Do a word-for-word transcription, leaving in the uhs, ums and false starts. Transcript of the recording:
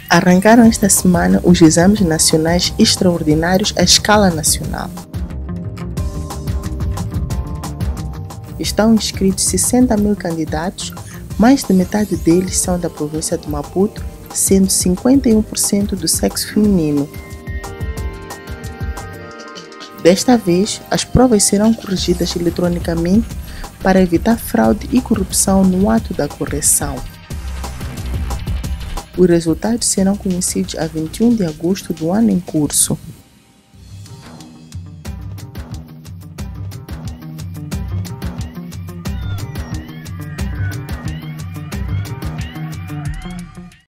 Arrancaram esta semana os exames nacionais extraordinários à escala nacional. Estão inscritos sessenta mil candidatos, mais de metade deles são da província de Maputo, sendo cinquenta e um por cento do sexo feminino. Desta vez, as provas serão corrigidas eletronicamente para evitar fraude e corrupção no ato da correção. Os resultados serão conhecidos a vinte e um de agosto do ano em curso.